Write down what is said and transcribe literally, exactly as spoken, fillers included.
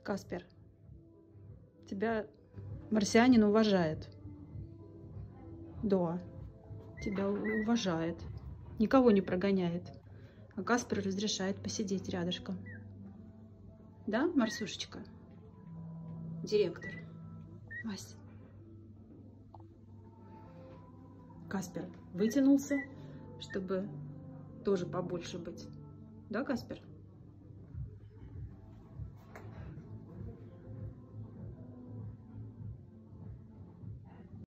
Каспер, тебя марсианин уважает. Да, тебя уважает. Никого не прогоняет. А Каспер разрешает посидеть рядышком. Да, Марсюшечка? Директор. Мась. Каспер вытянулся, чтобы тоже побольше быть. Да, Каспер?